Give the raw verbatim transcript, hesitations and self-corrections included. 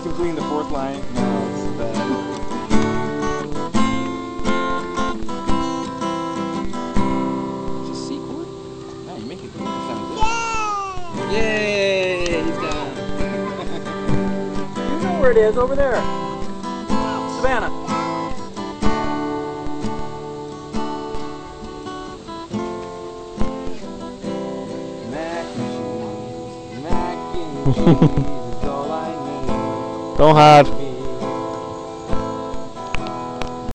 completing the fourth line. No, it's bad. Is this C chord? No, you're making good sounds. Yay! Yay! He's done. You know where it is, over there. Savannah. Mac and cheese, mac and cheese is all I need. Don't hide.